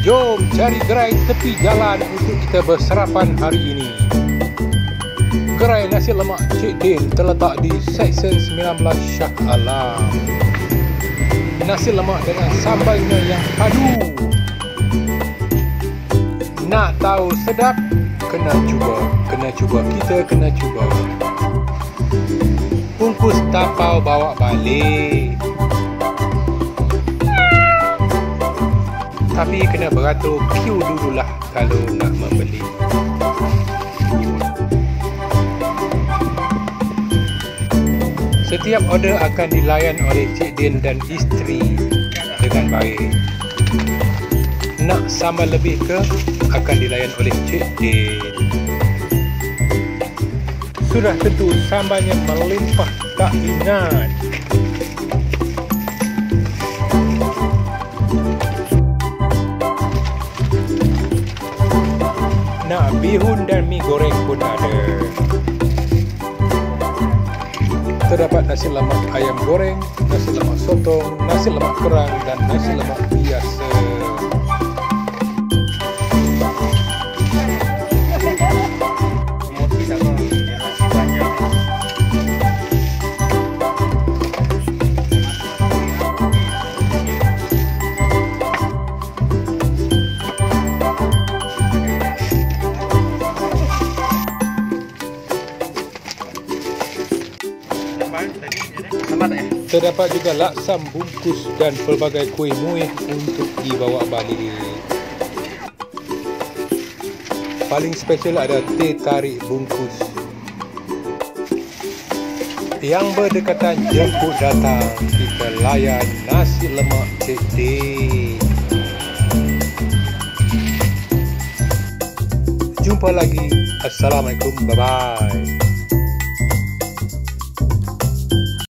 Jom cari gerai tepi jalan untuk kita bersarapan hari ini. Gerai nasi lemak Cik Din terletak di Seksyen 19 Shah Alam. Nasi lemak dengan sambalnya yang padu. Nak tahu sedap? Kena cuba. Kita kena cuba. Bungkus tapau bawa balik. Tapi kena beratur queue dululah kalau nak membeli. Setiap order akan dilayan oleh Cik Din dan isteri dengan baik. Nak sambal lebih ke, akan dilayan oleh Cik Din. Sudah tentu sambalnya melimpah tak ingat. Nak bihun dan mi goreng pun ada. Terdapat nasi lemak ayam goreng, nasi lemak sotong, nasi lemak kerang dan nasi lemak biasa. Terdapat juga laksam bungkus dan pelbagai kuih muih untuk dibawa balik. Paling special ada teh tarik bungkus. Yang berdekatan jemput datang, kita layan nasi lemak Cik Din. Jumpa lagi. Assalamualaikum. Bye-bye.